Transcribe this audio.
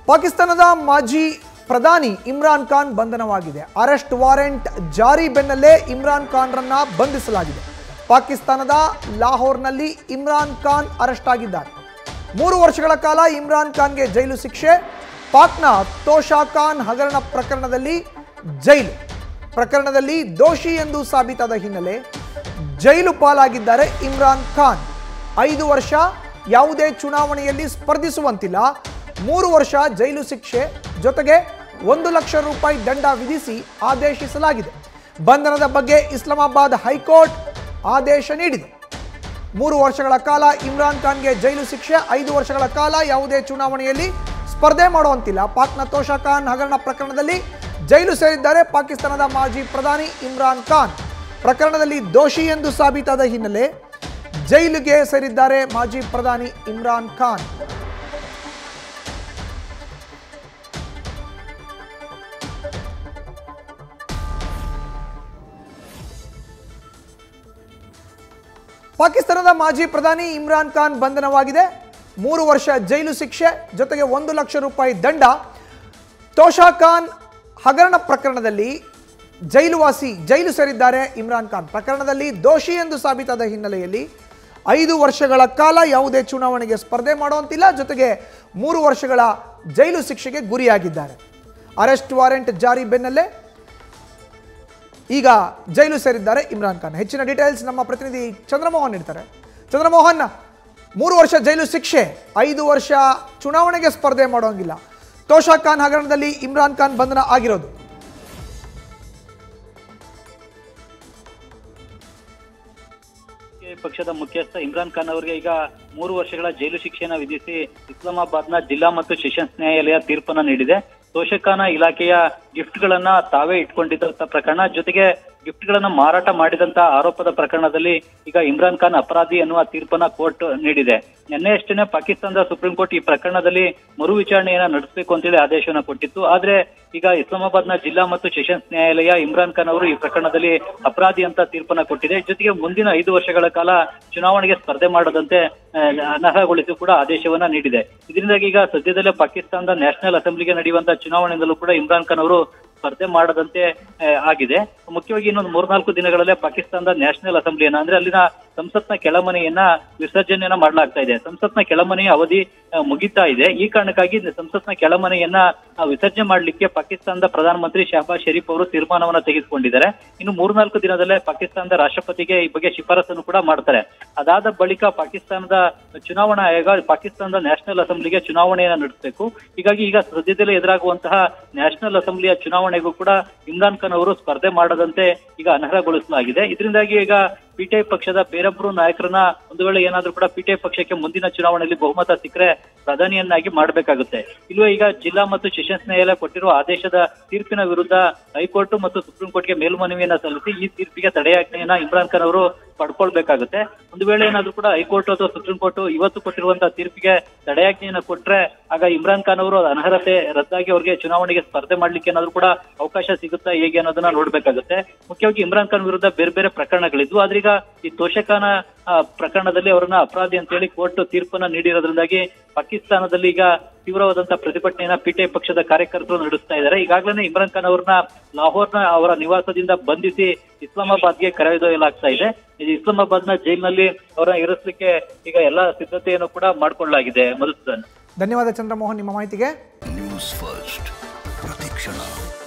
ಪಾಕಿಸ್ತಾನದ ಮಾಜಿ ಪ್ರಧಾನಿ ಇಮ್ರಾನ್ ಖಾನ್ ಬಂಧನವಾಗಿದೆ. ಅರೆಸ್ಟ್ ವಾರೆಂಟ್ ಜಾರಿ ಬೆನ್ನಲ್ಲೇ ಇಮ್ರಾನ್ ಖಾನ್ರನ್ನ ಬಂಧಿಸಲಾಗಿದೆ. ಪಾಕಿಸ್ತಾನದ ಲಾಹೋರ್ನಲ್ಲಿ ಇಮ್ರಾನ್ ಖಾನ್ ಅರೆಸ್ಟ್ ಆಗಿದ್ದಾರೆ. 3 ವರ್ಷಗಳ ಕಾಲ ಇಮ್ರಾನ್ ಖಾನ್ಗೆ ಜೈಲು ಶಿಕ್ಷೆ. ಪಾಕ್ನ ತೋಷಾ ಖಾನ್ ಹಗರಣ ಪ್ರಕರಣದಲ್ಲಿ ದೋಷಿ ಎಂದು ಸಾಬೀತಾದ ಹಿನ್ನೆಲೆ ಜೈಲು ಪಾಲಾಗಿದ್ದಾರೆ ಇಮ್ರಾನ್ ಖಾನ್. 5 ವರ್ಷ ಯಾವುದೇ ಚುನಾವಣೆಯಲ್ಲಿ ಸ್ಪರ್ಧಿಸುವಂತಿಲ್ಲ. 3 ವರ್ಷ ಜೈಲು ಶಿಕ್ಷೆ ಜೊತೆಗೆ 1 ಲಕ್ಷ ರೂಪಾಯಿ ದಂಡ ವಿಧಿಸಿ ಆದೇಶಿಸಲಾಗಿದೆ. ಬಂಧನದ ಬಗ್ಗೆ ಇಸ್ಲಾಮಾಬಾದ್ ಹೈಕೋರ್ಟ್ ಆದೇಶ ನೀಡಿದೆ. 3 ವರ್ಷಗಳ ಕಾಲ ಇಮ್ರಾನ್ ಖಾನ್ಗೆ ಜೈಲು ಶಿಕ್ಷೆ, 5 ವರ್ಷಗಳ ಕಾಲ ಯಾವುದೇ ಚುನಾವಣೆಯಲ್ಲಿ ಸ್ಪರ್ಧೆ ಮಾಡುವಂತಿಲ್ಲ. ಪಾಕ್ನ ತೋಷಾ ಖಾನ್ ಹಗರಣ ಪ್ರಕರಣದಲ್ಲಿ ಜೈಲು ಸೇರಿದ್ದಾರೆ ಪಾಕಿಸ್ತಾನದ ಮಾಜಿ ಪ್ರಧಾನಿ ಇಮ್ರಾನ್ ಖಾನ್. ಪ್ರಕರಣದಲ್ಲಿ ದೋಷಿ ಎಂದು ಸಾಬೀತಾದ ಹಿನ್ನೆಲೆ ಜೈಲಿಗೆ ಸೇರಿದ್ದಾರೆ ಮಾಜಿ ಪ್ರಧಾನಿ ಇಮ್ರಾನ್ ಖಾನ್. ಪಾಕಿಸ್ತಾನದ ಮಾಜಿ ಪ್ರಧಾನಿ ಇಮ್ರಾನ್ ಖಾನ್ ಬಂಧನವಾಗಿದೆ. 3 ವರ್ಷ ಜೈಲು ಶಿಕ್ಷೆ ಜೊತೆಗೆ 1 ಲಕ್ಷ ರೂಪಾಯಿ ದಂಡ. ತೋಷಾ ಖಾನ್ ಹಗರಣ ಪ್ರಕರಣದಲ್ಲಿ ಜೈಲು ಸೇರಿದ್ದಾರೆ ಇಮ್ರಾನ್ ಖಾನ್. ಪ್ರಕರಣದಲ್ಲಿ ದೋಷಿ ಎಂದು ಸಾಬೀತಾದ ಹಿನ್ನೆಲೆಯಲ್ಲಿ 5 ವರ್ಷಗಳ ಕಾಲ ಯಾವುದೇ ಚುನಾವಣೆಗೆ ಸ್ಪರ್ಧೆ ಮಾಡುವಂತಿಲ್ಲ. ಜೊತೆಗೆ 3 ವರ್ಷಗಳ ಜೈಲು ಶಿಕ್ಷೆಗೆ ಗುರಿಯಾಗಿದ್ದಾರೆ. ಅರೆಸ್ಟ್ ವಾರೆಂಟ್ ಜಾರಿ ಬೆನ್ನಲ್ಲೇ ಈಗ ಜೈಲು ಸೇರಿದ್ದಾರೆ ಇಮ್ರಾನ್ ಖಾನ್. ಹೆಚ್ಚಿನ ಡೀಟೇಲ್ಸ್ ನಮ್ಮ ಪ್ರತಿನಿಧಿ ಚಂದ್ರಮೋಹನ್ ನೀಡ್ತಾರೆ. ಚಂದ್ರಮೋಹನ್, 3 ವರ್ಷ ಜೈಲು ಶಿಕ್ಷೆ, 5 ವರ್ಷ ಚುನಾವಣೆಗೆ ಸ್ಪರ್ಧೆ ಮಾಡೋಂಗಿಲ್ಲ. ತೋಷಾ ಖಾನ್ ಹಗರಣದಲ್ಲಿ ಇಮ್ರಾನ್ ಖಾನ್ ಬಂಧನ ಆಗಿರೋದು. ಪಕ್ಷದ ಮುಖ್ಯಸ್ಥ ಇಮ್ರಾನ್ ಖಾನ್ ಅವರಿಗೆ ಈಗ 3 ವರ್ಷಗಳ ಜೈಲು ಶಿಕ್ಷೆಯನ್ನು ವಿಧಿಸಿ ಇಸ್ಲಾಮಾಬಾದ್ನ ಜಿಲ್ಲಾ ಮತ್ತು ಸೆಷನ್ಸ್ ನ್ಯಾಯಾಲಯ ತೀರ್ಪನ್ನು ನೀಡಿದೆ. ತೋಷಖಾನ ಇಲಾಖೆಯ ಗಿಫ್ಟ್ಗಳನ್ನ ತಾವೇ ಇಟ್ಕೊಂಡಿದ್ದಂತ ಪ್ರಕರಣ ಜೊತೆಗೆ ಗಿಫ್ಟ್ಗಳನ್ನ ಮಾರಾಟ ಮಾಡಿದಂತ ಆರೋಪದ ಪ್ರಕರಣದಲ್ಲಿ ಈಗ ಇಮ್ರಾನ್ ಖಾನ್ ಅಪರಾಧಿ ಎನ್ನುವ ತೀರ್ಪನ್ನ ಕೋರ್ಟ್ ನೀಡಿದೆ. ನಿನ್ನೆಯಷ್ಟೇ ಪಾಕಿಸ್ತಾನದ ಸುಪ್ರೀಂ ಕೋರ್ಟ್ ಈ ಪ್ರಕರಣದಲ್ಲಿ ಮರು ವಿಚಾರಣೆಯನ್ನ ನಡೆಸಬೇಕು ಅಂತೇಳಿ ಆದೇಶವನ್ನ ಕೊಟ್ಟಿತ್ತು. ಆದ್ರೆ ಈಗ ಇಸ್ಲಾಮಾಬಾದ್ನ ಜಿಲ್ಲಾ ಮತ್ತು ಸೆಷನ್ಸ್ ನ್ಯಾಯಾಲಯ ಇಮ್ರಾನ್ ಖಾನ್ ಅವರು ಈ ಪ್ರಕರಣದಲ್ಲಿ ಅಪರಾಧಿ ಅಂತ ತೀರ್ಪನ್ನ ಕೊಟ್ಟಿದೆ. ಜೊತೆಗೆ ಮುಂದಿನ 5 ವರ್ಷಗಳ ಕಾಲ ಚುನಾವಣೆಗೆ ಸ್ಪರ್ಧೆ ಮಾಡದಂತೆ ಅನರ್ಹಗೊಳಿಸಿ ಕೂಡ ಆದೇಶವನ್ನ ನೀಡಿದೆ. ಇದರಿಂದಾಗಿ ಈಗ ಸದ್ಯದಲ್ಲೇ ಪಾಕಿಸ್ತಾನದ ನ್ಯಾಷನಲ್ ಅಸೆಂಬ್ಲಿಗೆ ನಡೆಯುವಂತಹ ಚುನಾವಣೆಯಲ್ಲೂ ಕೂಡ ಇಮ್ರಾನ್ ಖಾನ್ ಅವರು ಸ್ಪರ್ಧೆ ಮಾಡದಂತೆ ಆಗಿದೆ. ಮುಖ್ಯವಾಗಿ ಇನ್ನೊಂದು 3-4 ದಿನಗಳಲ್ಲೇ ಪಾಕಿಸ್ತಾನದ ನ್ಯಾಷನಲ್ ಅಸೆಂಬ್ಲಿಯನ್ನ ಅಂದ್ರೆ ಅಲ್ಲಿನ ಸಂಸತ್ನ ಕೆಳಮನೆಯನ್ನ ವಿಸರ್ಜನೆಯನ್ನ ಮಾಡಲಾಗ್ತಾ ಇದೆ. ಸಂಸತ್ನ ಕೆಳಮನೆಯ ಅವಧಿ ಮುಗಿತಾ ಇದೆ. ಈ ಕಾರಣಕ್ಕಾಗಿ ಸಂಸತ್ನ ಕೆಳಮನೆಯನ್ನ ವಿಸರ್ಜನೆ ಮಾಡಲಿಕ್ಕೆ ಪಾಕಿಸ್ತಾನದ ಪ್ರಧಾನಮಂತ್ರಿ ಶಹಬಾಜ್ ಶರೀಫ್ ಅವರು ತೀರ್ಮಾನವನ್ನ ತೆಗೆದುಕೊಂಡಿದ್ದಾರೆ. ಇನ್ನು 3-4 ದಿನದಲ್ಲೇ ಪಾಕಿಸ್ತಾನದ ರಾಷ್ಟ್ರಪತಿಗೆ ಈ ಬಗ್ಗೆ ಶಿಫಾರಸನ್ನು ಕೂಡ ಮಾಡ್ತಾರೆ. ಅದಾದ ಬಳಿಕ ಪಾಕಿಸ್ತಾನದ ಚುನಾವಣಾ ಆಯೋಗ ಪಾಕಿಸ್ತಾನದ ನ್ಯಾಷನಲ್ ಅಸೆಂಬ್ಲಿಗೆ ಚುನಾವಣೆಯನ್ನ ನಡೆಸಬೇಕು. ಹೀಗಾಗಿ ಈಗ ಸದ್ಯದಲ್ಲೇ ಎದುರಾಗುವಂತಹ ನ್ಯಾಷನಲ್ ಅಸೆಂಬ್ಲಿಯ ಚುನಾವಣೆಗೂ ಕೂಡ ಇಮ್ರಾನ್ ಖಾನ್ ಅವರು ಸ್ಪರ್ಧೆ ಮಾಡದಂತೆ ಈಗ ಅನರ್ಹಗೊಳಿಸಲಾಗಿದೆ. ಇದರಿಂದಾಗಿ ಈಗ ಪಿಟಿಐ ಪಕ್ಷದ ಬೇರೊಬ್ಬರು ನಾಯಕರನ್ನ ಒಂದು ವೇಳೆ ಏನಾದ್ರೂ ಕೂಡ ಪಿಟಿಐ ಪಕ್ಷಕ್ಕೆ ಮುಂದಿನ ಚುನಾವಣೆಯಲ್ಲಿ ಬಹುಮತ ಸಿಕ್ಕರೆ ಪ್ರಧಾನಿಯನ್ನಾಗಿ ಮಾಡಬೇಕಾಗುತ್ತೆ. ಇಲ್ಲವೇ ಈಗ ಜಿಲ್ಲಾ ಮತ್ತು ಸೆಷನ್ಸ್ ನ್ಯಾಯಾಲಯ ಕೊಟ್ಟಿರುವ ಆದೇಶದ ತೀರ್ಪಿನ ವಿರುದ್ಧ ಹೈಕೋರ್ಟ್ ಮತ್ತು ಸುಪ್ರೀಂ ಕೋರ್ಟ್ಗೆ ಮೇಲ್ಮನವಿಯನ್ನ ಸಲ್ಲಿಸಿ ಈ ತೀರ್ಪಿಗೆ ತಡೆಯಾಜ್ಞೆಯನ್ನ ಇಮ್ರಾನ್ ಖಾನ್ ಅವರು ಪಡ್ಕೊಳ್ಬೇಕಾಗುತ್ತೆ. ಒಂದು ವೇಳೆ ಏನಾದ್ರೂ ಕೂಡ ಹೈಕೋರ್ಟ್ ಅಥವಾ ಸುಪ್ರೀಂ ಕೋರ್ಟ್ ಇವತ್ತು ಕೊಟ್ಟಿರುವಂತಹ ತೀರ್ಪಿಗೆ ತಡೆಯಾಜ್ಞೆಯನ್ನ ಕೊಟ್ರೆ ಆಗ ಇಮ್ರಾನ್ ಖಾನ್ ಅವರು ಅನರ್ಹತೆ ರದ್ದಾಗಿ ಅವರಿಗೆ ಚುನಾವಣೆಗೆ ಸ್ಪರ್ಧೆ ಮಾಡ್ಲಿಕ್ಕೆ ಏನಾದ್ರೂ ಕೂಡ ಅವಕಾಶ ಸಿಗುತ್ತಾ ಹೇಗೆ ಅನ್ನೋದನ್ನ ನೋಡ್ಬೇಕಾಗುತ್ತೆ. ಮುಖ್ಯವಾಗಿ ಇಮ್ರಾನ್ ಖಾನ್ ವಿರುದ್ಧ ಬೇರೆ ಬೇರೆ ಪ್ರಕರಣಗಳಿದ್ವು. ಆದ್ರೆ ಈಗ ಈ ತೋಷಖಾನ ಪ್ರಕರಣದಲ್ಲಿ ಅವರನ್ನ ಅಪರಾಧಿ ಅಂತ ಹೇಳಿ ಕೋರ್ಟ್ ತೀರ್ಪನ್ನ ನೀಡಿರೋದ್ರಿಂದಾಗಿ ಪಾಕಿಸ್ತಾನದಲ್ಲಿ ಈಗ ತೀವ್ರವಾದಂತಹ ಪ್ರತಿಭಟನೆಯನ್ನ ಪಿಟಿಐ ಪಕ್ಷದ ಕಾರ್ಯಕರ್ತರು ನಡೆಸ್ತಾ ಇದ್ದಾರೆ. ಈಗಾಗಲೇ ಇಮ್ರಾನ್ ಖಾನ್ ಅವ್ರನ್ನ ಲಾಹೋರ್ನ ಅವರ ನಿವಾಸದಿಂದ ಬಂಧಿಸಿ ಇಸ್ಲಾಮಾಬಾದ್ಗೆ ಕರೆದೊಯ್ಯಲಾಗ್ತಾ ಇದೆ. ಇಸ್ಲಾಮಾಬಾದ್ನ ಜೈಲಿನಲ್ಲಿ ಅವರನ್ನ ಇರಿಸಲಿಕ್ಕೆ ಈಗ ಎಲ್ಲಾ ಸಿದ್ಧತೆಯನ್ನು ಕೂಡ ಮಾಡಿಕೊಳ್ಳಲಾಗಿದೆ. ಮಧುಸೂದನ್, ಧನ್ಯವಾದ ಚಂದ್ರಮೋಹನ್ ನಿಮ್ಮ ಮಾಹಿತಿಗೆ. ನ್ಯೂಸ್ ಫಸ್ಟ್ ಪ್ರತಿಕ್ಷಣ.